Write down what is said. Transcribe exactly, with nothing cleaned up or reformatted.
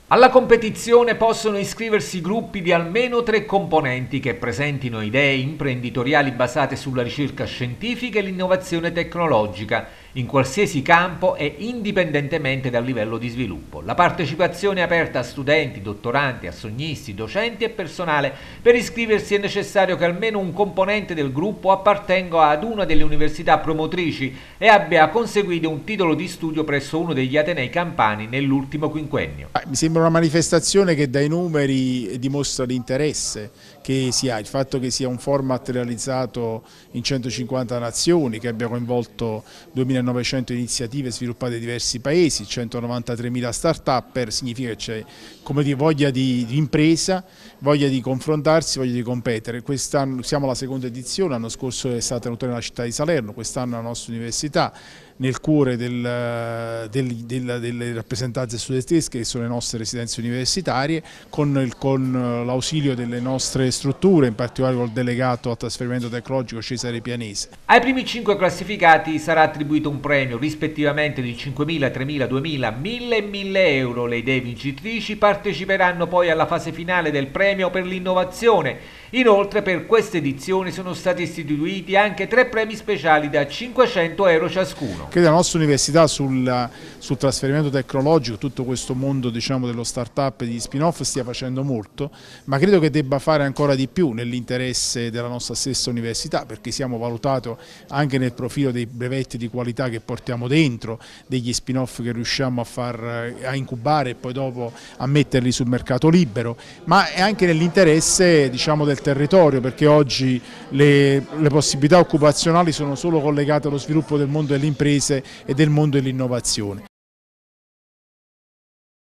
Alla competizione possono iscriversi gruppi di almeno tre componenti che presentino idee imprenditoriali basate sulla ricerca scientifica e l'innovazione tecnologica, in qualsiasi campo e indipendentemente dal livello di sviluppo. La partecipazione è aperta a studenti, dottorandi, assegnisti, docenti e personale. Per iscriversi è necessario che almeno un componente del gruppo appartenga ad una delle università promotrici e abbia conseguito un titolo di studio presso uno degli atenei campani nell'ultimo quinquennio. Mi sembra una manifestazione che dai numeri dimostra l'interesse che si ha, il fatto che sia un format realizzato in centocinquanta nazioni, che abbia coinvolto duemilanovecento iniziative sviluppate in diversi paesi, centonovantatremila start-up, significa che c'è, come dire, voglia di, di impresa, voglia di confrontarsi, voglia di competere. Quest'anno siamo alla seconda edizione, l'anno scorso è stata tenuta nella città di Salerno, quest'anno alla nostra università, nel cuore del, del, del, delle rappresentanze studentesche che sono le nostre residenze universitarie, con, con l'ausilio delle nostre strutture, in particolare col delegato al trasferimento tecnologico Cesare Pianese. Ai primi cinque classificati sarà attribuito un premio rispettivamente di cinquemila, tremila, duemila, mille e mille euro. Le idee vincitrici parteciperanno poi alla fase finale del premio per l'innovazione. Inoltre per questa edizione sono stati istituiti anche tre premi speciali da cinquecento euro ciascuno. Credo la nostra università sul, sul trasferimento tecnologico, tutto questo mondo, diciamo, dello start-up e degli spin-off stia facendo molto, ma credo che debba fare ancora di più nell'interesse della nostra stessa università, perché siamo valutati anche nel profilo dei brevetti di qualità che portiamo dentro, degli spin-off che riusciamo a, far, a incubare e poi dopo a metterli sul mercato libero, ma è anche nell'interesse, diciamo, del territorio, perché oggi le, le possibilità occupazionali sono solo collegate allo sviluppo del mondo delle imprese e del mondo dell'innovazione.